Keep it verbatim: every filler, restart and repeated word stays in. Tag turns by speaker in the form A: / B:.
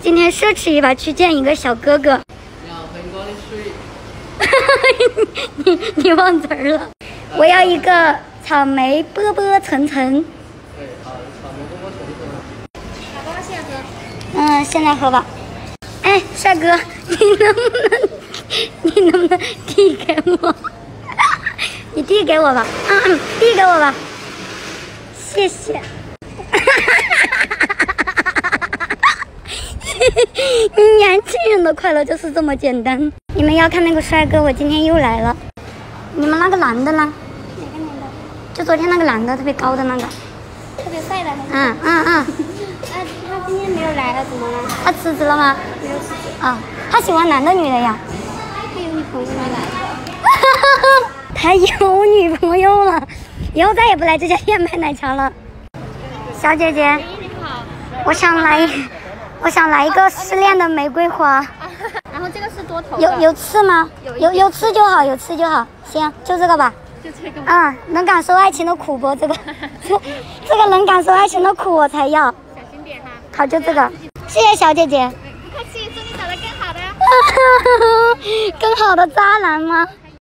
A: 今天奢侈一把去见一个小哥哥。你你忘词儿了。我要一个草莓波波层层。
B: 对，好，草莓波波层层。
A: 好吧，现在喝。嗯，现在喝吧。哎，帅哥，你能不能，你能不能递给我？你递给我吧，嗯，递给我吧，谢谢。年轻人的快乐就是这么简单。你们要看那个帅哥，我今天又来了。你们那个男的呢？哪个男的？就昨天那个男的，特别高的那个。特别帅的。嗯嗯嗯。啊，他今天没有来了，怎么了？他辞职了吗？没有辞职。啊，他喜欢男的女的呀？他有女朋友没来的。他有女朋友了，以后再也不来这家店买奶茶了。小姐姐，你好，我想来，我想来一个失恋的玫瑰花。
C: 然后这个是多头的。
A: 有有刺吗？有有刺就好，有刺就好。行，就这个吧。
C: 就这个。
A: 嗯，能感受爱情的苦不？这个，这这个能感受爱情的苦我才要。
C: 小心点哈。
A: 好，就这个。谢谢小姐姐。
C: 不客气，祝你找到更好的。
A: 更好的渣男吗？